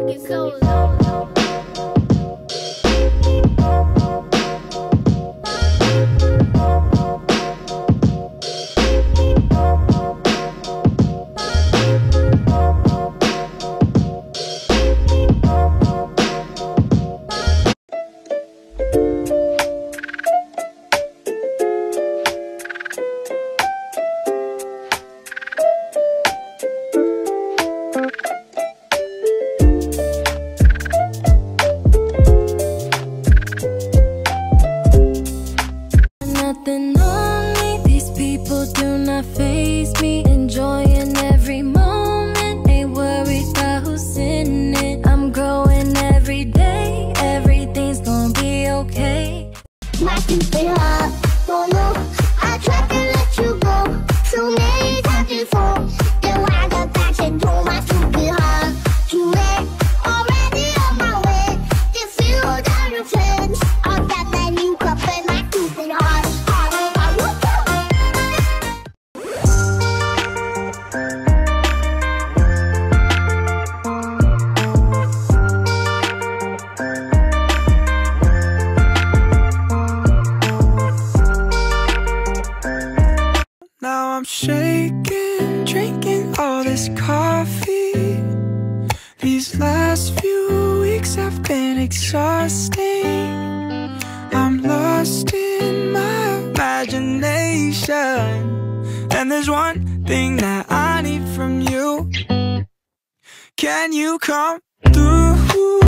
it so low. Nothing on me, these people do not faze me. Enjoying every moment, ain't worried about who's in it. I'm growing every day, everything's gonna be okay. My stupid heart, don't know. I tried to let you go so many times before. Then I got back and told my stupid heart too late, already on my way. If you down your friends, I'll get that new cup in my stupid heart. Now I'm shaking, drinking all this coffee. These last few weeks have been exhausting. I'm lost in my imagination, and there's one thing that I need from you. Can you come through?